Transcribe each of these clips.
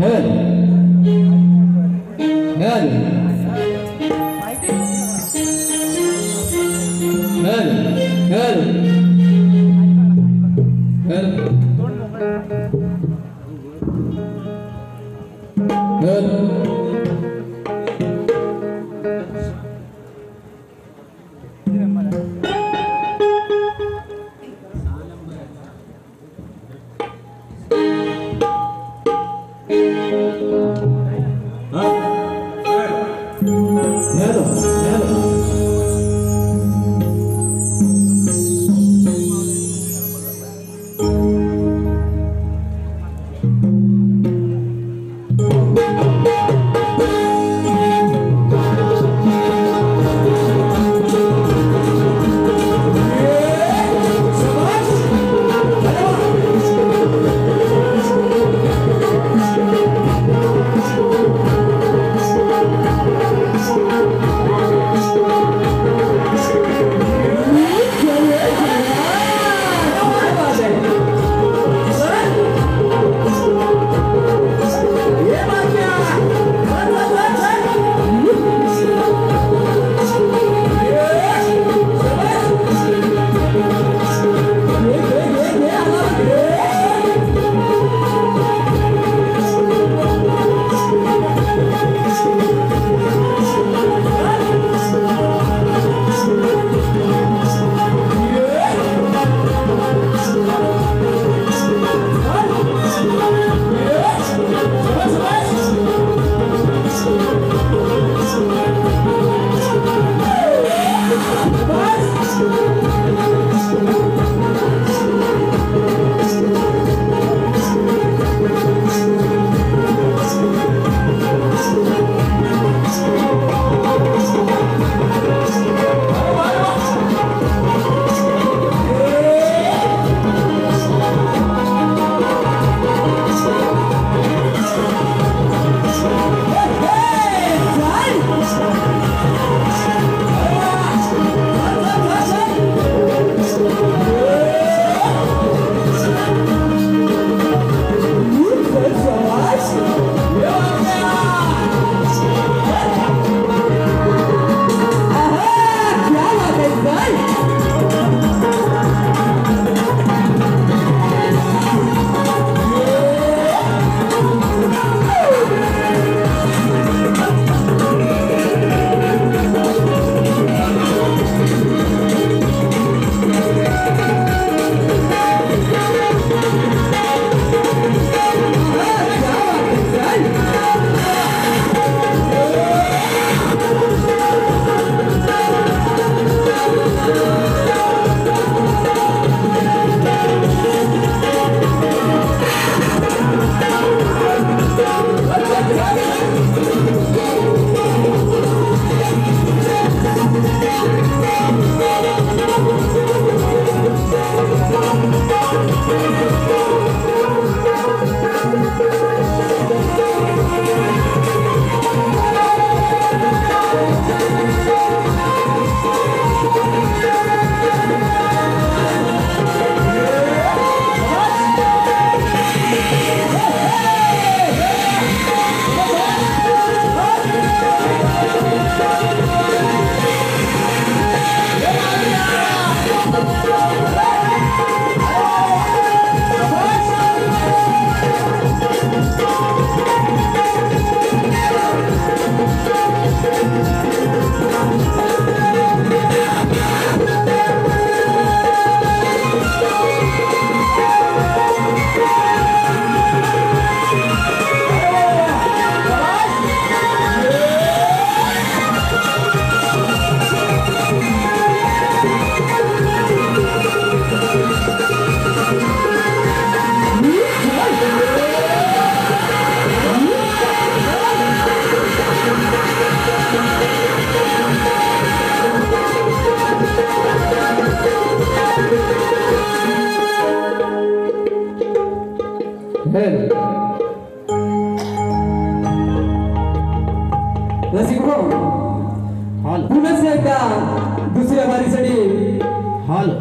दुसऱ्या वारीसाठी हॉल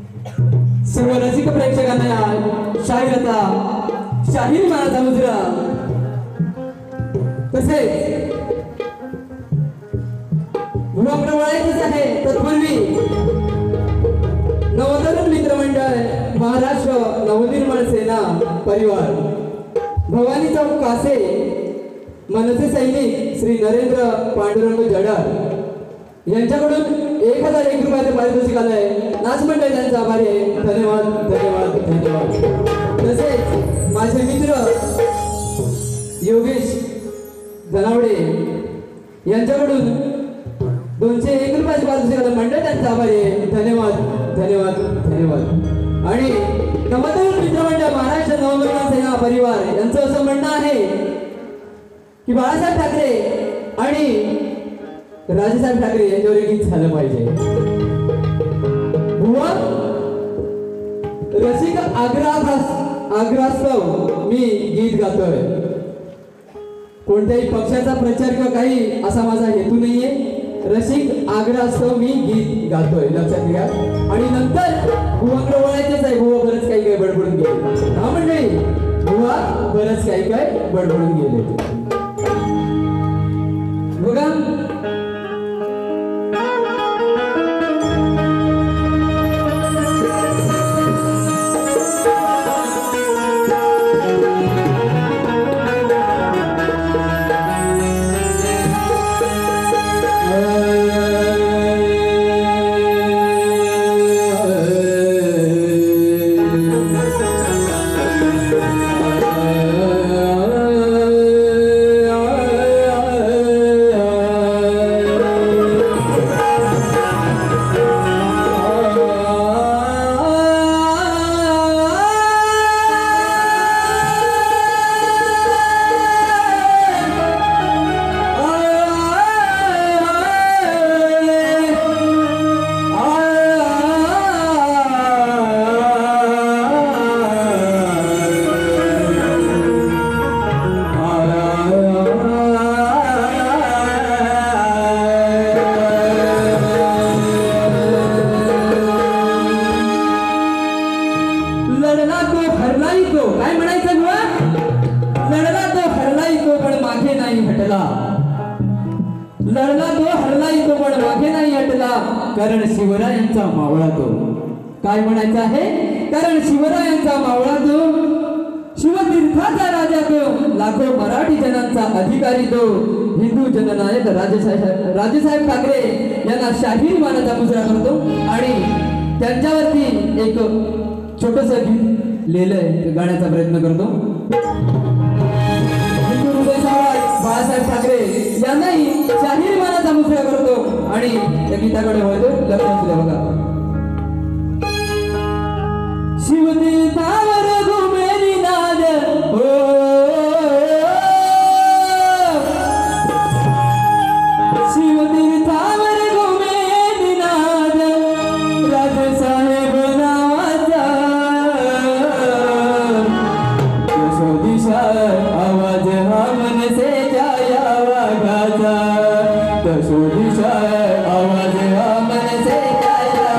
सर्व रसिक प्रेक्षकांना शाहीर मनाचा मुजरा तसेच भूप्रवळायचीच आहे. तत्पूर्वी नवतरुण मित्रमंडळ महाराष्ट्र नवनिर्माण सेना परिवार भवानी चौक कासे मनसे सैनिक श्री नरेंद्र पांडुरंग जडार यांच्याकडून 1001 रुपयाचे पारितोषिक आलंय. नाच मंडळ त्यांचा आभारी आहे. धन्यवाद धन्यवाद धन्यवाद. तसेच माझे मित्र योगेश धनावडे यांच्याकडून 201 रुपयाचे पारितोषिक आलं. मंडळ त्यांचा आभारी आहे. धन्यवाद धन्यवाद धन्यवाद. आणि नवतरुण मित्रमंडळ महाराष्ट्र नवनिर्माण सेना परिवार यांचं असं म्हणणं आहे की बाळासाहेब ठाकरे आणि राजेसाहेब ठाकरे यांच्यावर एक गीत झालं पाहिजे. बुवा रसिक आग्रहास्तव मी गीत गातोय. कोणत्याही पक्षाचा प्रचार किंवा काही असा माझा हेतू नाहीये. रसिक आग्रहास्तव मी गीत गातोय, लक्षात घ्या. आणि नंतर बुवाकडे वळायचेच आहे. बुवा बरंच काही बडबडून गेले. हा मंडळी, बुवा बरंच काही बडबडून गेले. बघा कारण शिवरायांचा मावळा तो. काय म्हणायचं आहे? कारण शिवरायांचा मावळा तो, शिवतीर्थाचा राजा तो, लाखो मराठी जनांचा अधिकारी तो, हिंदू जननायक राजेसाहेब ठाकरे यांना शाहीर मानाचा मुजरा करतो. आणि त्यांच्यावरती एक छोटस गीत लिहिलंय, गाण्याचा प्रयत्न करतो. हिंदू हृदय सम्राट बाळासाहेब ठाकरे यांनाही शाहीर मानाचा मुजरा करतो. आणि त्या गीताकडे वळतो. लक्ष द्या बघा. शिवतीर्थावर घुमेली नाद हो, शिवतीर्थावर घुमेली नाद, राजेसाहेब नावाचा यशोदिशा आवाज हा मनसेच्या या वाघाचा. यशोदिशा आवाज हा मनसेच्या या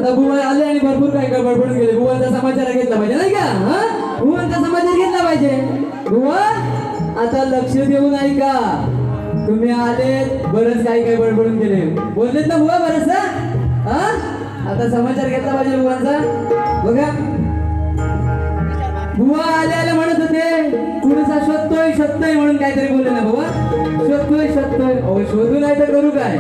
आता बुवा आले आणि भरपूर काय काय बडबडून गेले. बुवांचा समाचार घेतला पाहिजे नाही का? हा, बुवांचा समाचार घेतला पाहिजे. बुवा आता लक्ष देऊन ऐका. तुम्ही आले बरंच काय काय बडबडून गेले, बोललेत ना बुवा बरंच ना. हा, आता समाचार घेतला पाहिजे बुवांचा. बघा बुवा आले आले म्हणत होते पुढचा शोधतोय शोधतोय म्हणून काहीतरी बोलले ना बुवा. शोधतोय शोधतोय, अहो शोधू नाही तर करू काय?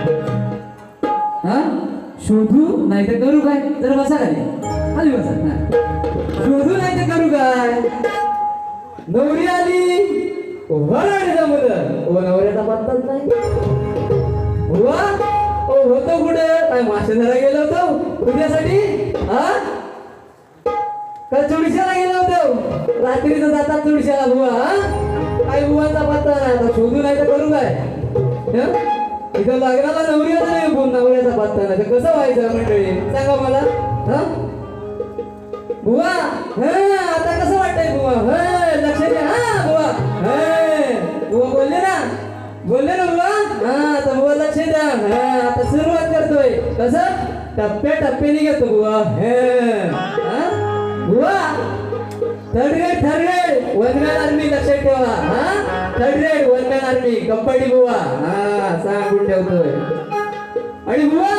हा, शोधू नाही तर करू काय? जरा बसा खाली, खाली बसा. शोधू नाही तर करू काय? नवरी आली वराडीचा मुलं, ओ नवऱ्याचा पत्ताच नाही. बुवा ओ होतो कुठे? काय मासे धरा गेलो होतो तुझ्यासाठी? हा, का चुडशाला गेलो होतो? रात्रीचं जातात चुडशाला बुवा. काय बुवाचा पत्ता नाही. आता शोधू नाही तर करू काय? इथं लग्नाला नवरी होता नाही, बोल नवऱ्याचा पत्ता नाही तर कसं व्हायचं मंडळी? सांगा मला. हा बुवा, आता कसं वाटतंय बुवा? लक्ष द्या. हा बुवा, बुवा बोलले ना, बोलले ना बुवा. हा आता बुवा लक्ष द्या. आता सुरुवात करतोय. कसं? टप्प्या टप्प्याने घेतो बुवा. बुवा थर्ड ग्रेड वनमॅन आर्मी लक्षात ठेवा. हा, third grade one man army kabaddi बुवा. हा सांगून ठेवतोय. आणि बुवा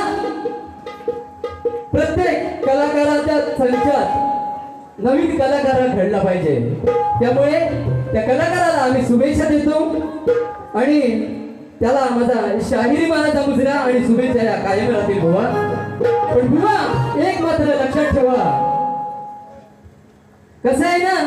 प्रत्येक कलाकाराच्या संचात नवीन कलाकार घडला पाहिजे. त्यामुळे त्या कलाकाराला आम्ही शुभेच्छा देतो आणि त्याला माझा शाहिरी मानाचा मुजरा आणि शुभेच्छा या कायम राहतील बुवा. पण बुवा एक मात्र लक्षात ठेवा, कसं आहे ना,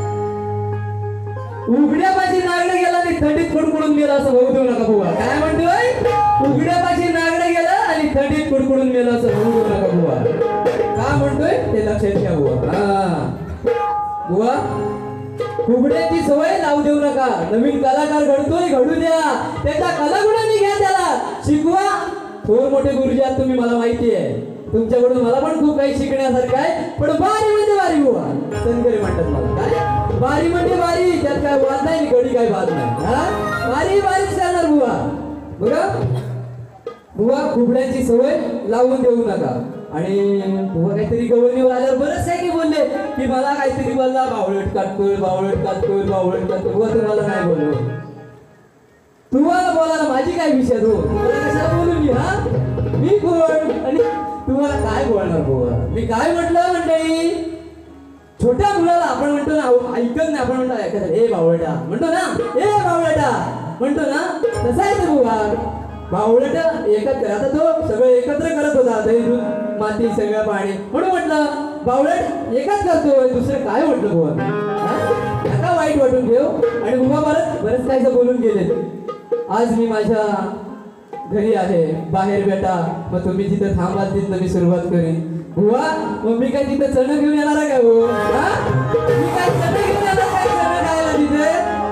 उघड्यापाशी नागडं गेला आणि थंडीत कुडकुडून गेला असं होऊ देऊ नका बुवा. काय म्हणतोय? उघड्यापाशी नागडं गेलं आणि थंडीत कुडकुडून गेलं असं होऊ देऊ नका बुवा. का म्हणतोय ते लक्षात घ्या बुवा. हा बुवा, फुगड्याची सवय लावू देऊ नका. नवीन कलाकार घडतोय, घडू द्या. त्याच्या कलागुणांनी घ्या, त्याला शिकवा. थोर मोठे गुरुजी आहात तुम्ही, मला माहिती आहे. तुमच्याकडून मला पण खूप काही शिकण्यासारखं आहे. पण बारी म्हणजे बारी बुवा. सनकरे म्हणतात मला. काय बारी म्हणजे बारी, त्यात काय वाद नाही, गडी काय वाद नाही. हा, बारी बारीच करणार बुवा. बघा बुवा, फुगड्यांची सवय लावून देऊ नका. आणि बुवा काहीतरी गवळणीवर आल्यावर बरंच आहे की बोलले की मला काहीतरी बोलला, बावळट काटतोय, बावळट काटतोय, बावळट काटतोय. बुवा तुम्हाला नाही बोललो, तुम्हाला बोलायला माझी काय विषय हो? तुम्हाला कशाला बोलू मी? हा, मी कोण आणि तुम्हाला काय बोलणार बुवा? मी काय म्हटलं मंडळी? छोट्या मुलाला आपण म्हणतो ना, ऐकत नाही, आपण म्हणतो ऐकत ए बावळटा म्हणतो ना, ए बावळटा म्हणतो ना, तसा आहे ते बुवा. बावळट एकत्र, आता तो सगळं एकत्र करत होता, दही दूध माती सगळं पाणी, म्हणून म्हटलं बावळट एकच करतोय, दुसरं काय म्हटलं बुवा? नका वाईट वाटून घेऊ. आणि बुवा बरंच काहीच बोलून गेले. आज मी माझ्या घरी आहे, बाहेर बेटा, मग तुम्ही जिथं थांबाल तिथं मी सुरुवात करीन. बुवा मग मी काय तिथं चणं घेऊन येणार आहे का हो? मी काय चणं घेऊन येणार काय? चणं खायला तिथे?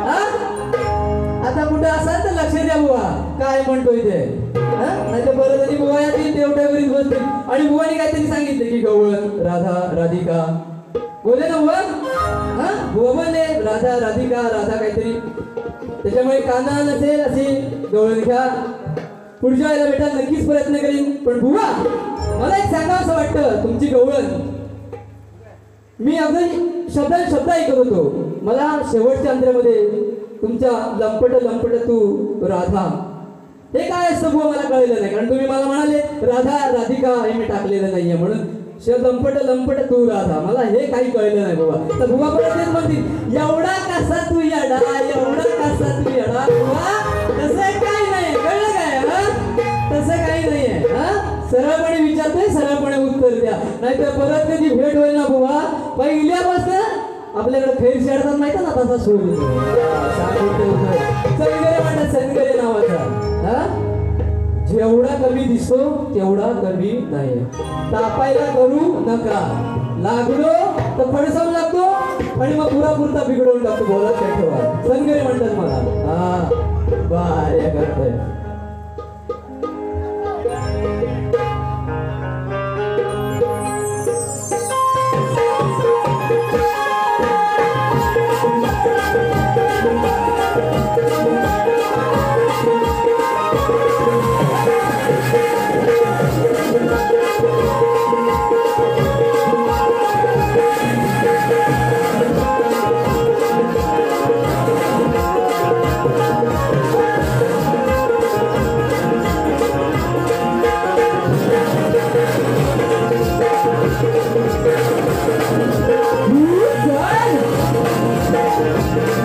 आता कुठं असाल तर लक्ष द्या बुवा काय म्हणतोय ते. नाही तर बरं तरी बुवा यातील तेवढ्यावरीच बसते. आणि बुवानी काहीतरी सांगितलं की गवळण, राधा, राधिका बोले ना बुवा. बुवा बोलले राधा, राधिका, राधा काहीतरी. त्याच्यामुळे काना नसेल अशी गवळण घ्या. पुढच्या वेळेला बेटा नक्कीच प्रयत्न करीन. पण बुवा मला एक सांगावं असं वाटतं, तुमची गवळण मी अगदी शब्द ऐकत होतो. मला शेवटच्या अंतरामध्ये तुमच्या लंपट तू राधा हे काय असतं बुवा मला कळलेलं नाही. कारण तुम्ही मला म्हणाले राधा, राधिका हे मी टाकलेलं नाहीये म्हणून लंपट तू राधा, मला हे काही कळलं नाही बुवा. तर बुवा परत तेच म्हणतील, एवढा कसा तू येडा, एवढा कसा तू येडा. बुवा तसं काही नाही, कळलं काय? तसं काही नाहीये. सरळपणे विचारतोय, सरळपणे उत्तर द्या, नाहीतर परत कधी भेट होईल ना बुवा, पहिल्यापासून आपल्याकडे खैर शेडतात माहिती ना, तसा सोडून सनगरे म्हणतात, सनगरे नावाचा. जेवढा कमी दिसतो तेवढा कमी नाही. तापायला करू नका, लागलो तर फडसावून लागतो आणि मग पुरापुरता बिघडवून टाकतो. बोलत काय ठेवा, सनगरे म्हणतात मला. हा बाय करतोय.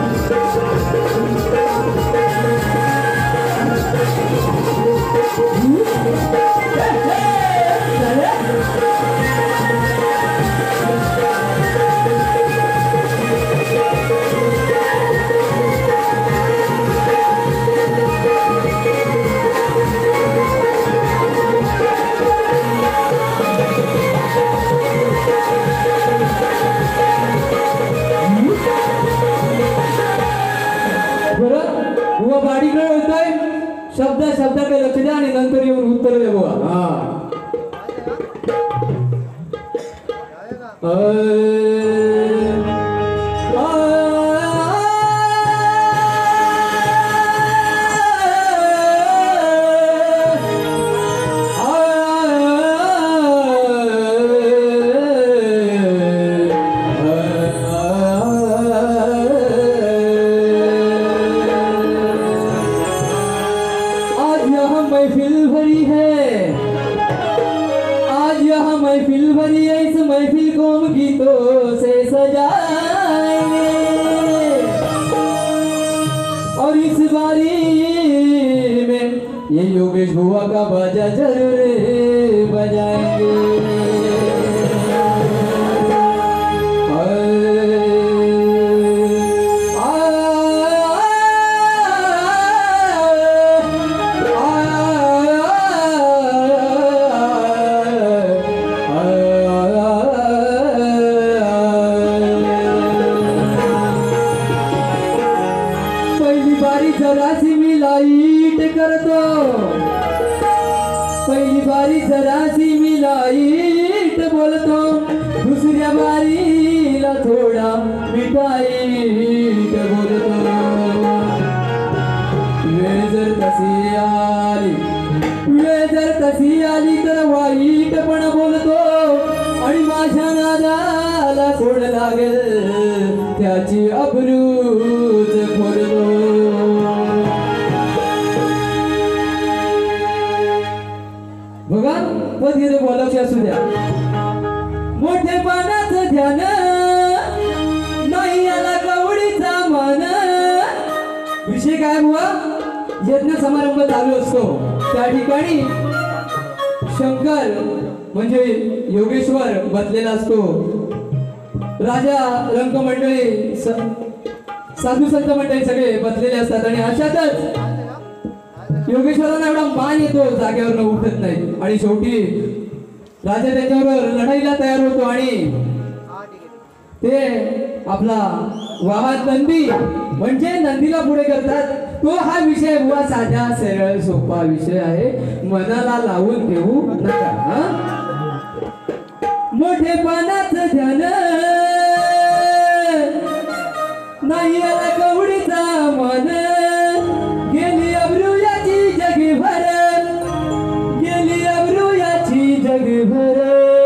शब्दाकडे लक्ष द्या आणि नंतर येऊन उत्तर द्या बुवा. महफिल भरी है, इस महफिल को हम गीतों से सजाएंगे और इस बारी में ये योगेश बुआ का बाजा जरूर बजाएंगे. जरासी मी लाईट करतो, पहिली बारी जरासी मी लाईट बोलतो, दुसऱ्या बारीला थोडा मिठाईट बोलतो. वेळ जर तशी आली तर वाईट पण बोलतो आणि माझ्या नादाला कोण लागेल त्याची अब्रूच खोलतो. बघा पदगीत बोलावशी असू द्या. मोठेपणाचं ध्यान नाही याला गवडीचा मान. विषय काय बुवा, यज्ञ समारंभ चालू असतो त्या ठिकाणी शंकर म्हणजे योगेश्वर बसलेला असतो. राजा रंग मंडळी साधू संत मंडळी सगळे बसलेले असतात आणि अशातच योगेश्वरांना एवढा मान येतो जागेवर उठत नाही आणि शेवटी राजा त्याच्यावर लढाईला तयार होतो आणि ते आपला वाहन नंदी म्हणजे नंदीला पुढे करतात. तो हा विषय बुवा साधा सरळ सोपा विषय आहे, मनाला लावून घेऊ नका. मोठेपणाचं ध्यान नाही याला कवडीचा मान. गेली अब्रू याची जगभर, गेली अब्रू याची जगभर.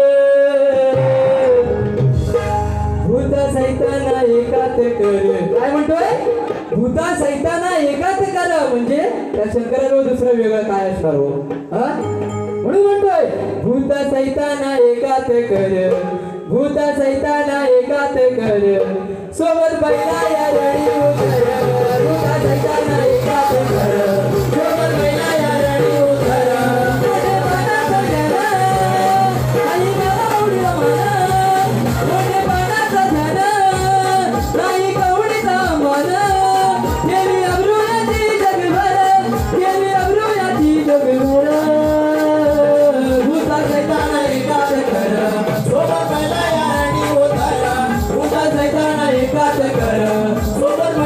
भूता सैताना एकात कर, काय म्हणतोय, भूता सैताना एकात कर म्हणजे त्या शंकराला दुसरं वेगळं काय असणार हो. म्हणून म्हणतोय भूता सैताना एकात कर, भूता सैताना एकात कर, सोबत बैला या रणी उतर. भूता सैताना एकात कर, सोबत बैला या रणी उतर. मोठेपणाचं ध्यान नाही गवडीचा मान, मोठेपणाचं ध्यान नाही गवडीचा मान. गेली अब्रू याची जगभर, गेली अब्रू याची जगभर. भूता सैताना एकात कर, सोबत बैला या रणी उतर. भूता सैताना एकात कर, सोबत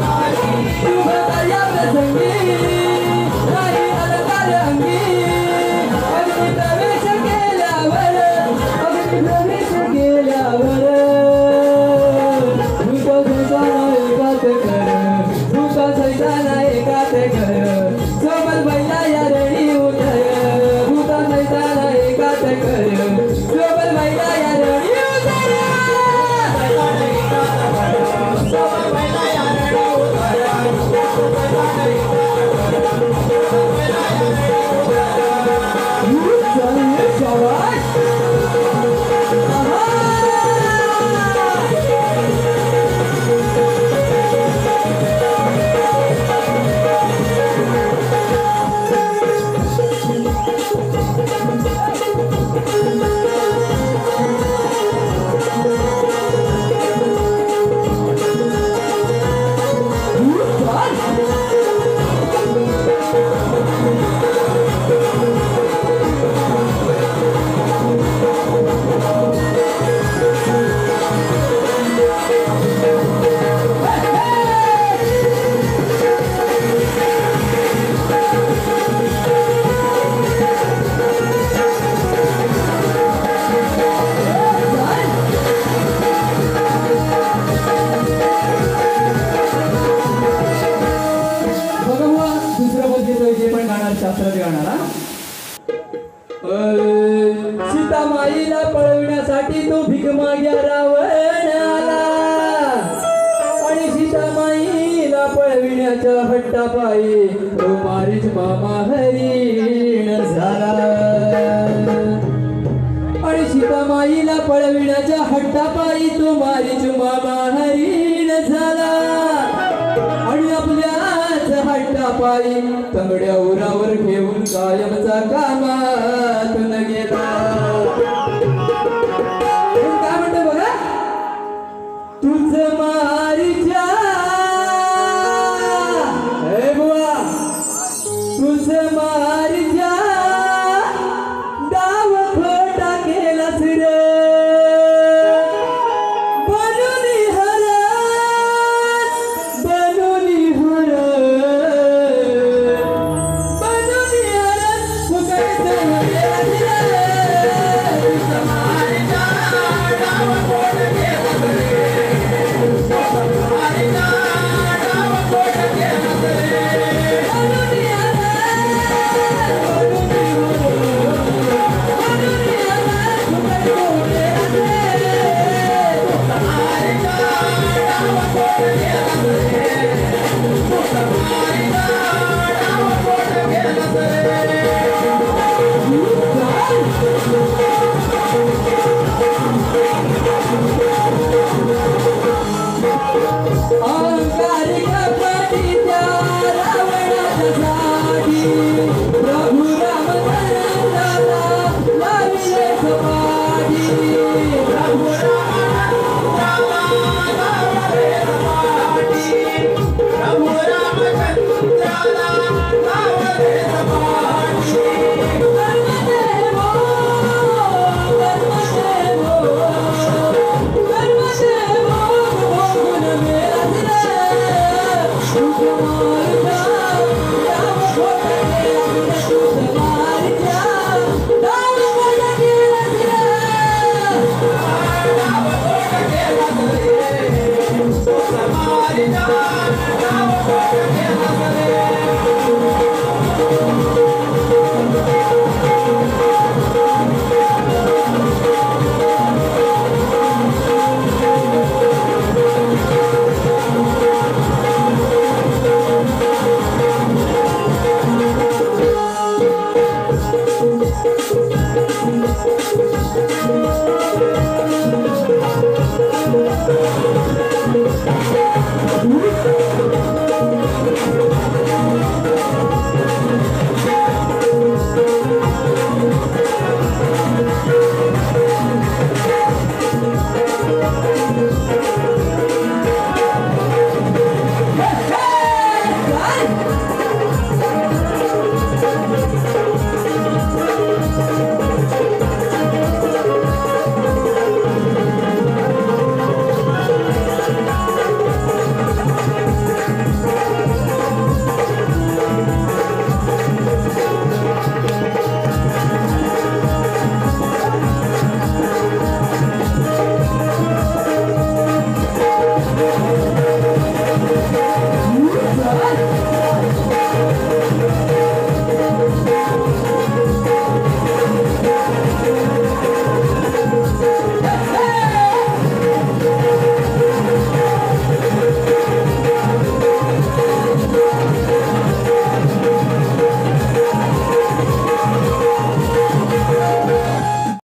शुभ कार्या प्रसंगी नाही अलंकार अंगी अग्नी प्रवेश केल्यावर भूत सैतान एकात कर सोबत बैला या रणी उतर भूत सैतान एकात कर सोबत बैला या रणी उतर सोबत बैला या रणी सीतामाईला पळविण्यासाठी तो भीक माग्या रावण आला आणि सीतामाईला पळविण्याच्या हट्टापायी तो मारीच मामा हरीण झाला आणि सीतामाईला पळविण्याच्या हट्टापायी तो मारीच मामा हरीण झाला आणि आपल्याच हट्टापायी तंगड्या उरावर घेऊन कायमचा कामातून गेला काय म्हणतो बघा तुझ मा